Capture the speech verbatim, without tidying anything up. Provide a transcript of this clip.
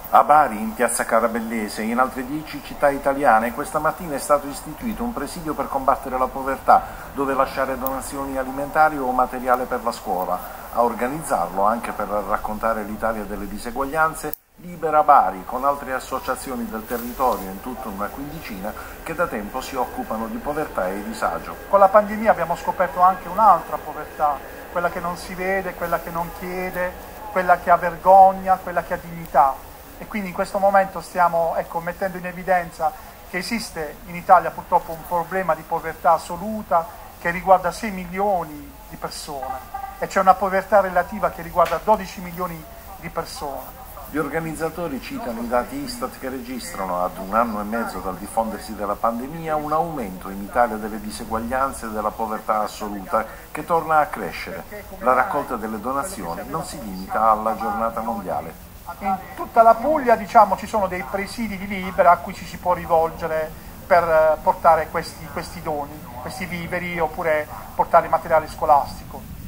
A Bari, in piazza Carabellese e in altre dieci città italiane questa mattina è stato istituito un presidio per combattere la povertà, dove lasciare donazioni alimentari o materiale per la scuola. A organizzarlo, anche per raccontare l'Italia delle diseguaglianze, Libera Bari, con altre associazioni del territorio, in tutta una quindicina, che da tempo si occupano di povertà e disagio. Con la pandemia abbiamo scoperto anche un'altra povertà, quella che non si vede, quella che non chiede, quella che ha vergogna, quella che ha dignità. E quindi in questo momento stiamo ecco, mettendo in evidenza che esiste in Italia purtroppo un problema di povertà assoluta che riguarda sei milioni di persone e c'è una povertà relativa che riguarda dodici milioni di persone. Gli organizzatori citano i dati Istat che registrano, ad un anno e mezzo dal diffondersi della pandemia, un aumento in Italia delle diseguaglianze e della povertà assoluta che torna a crescere. La raccolta delle donazioni non si limita alla giornata mondiale. In tutta la Puglia diciamo, ci sono dei presidi di Libera a cui ci si può rivolgere per portare questi, questi doni, questi viveri oppure portare materiale scolastico.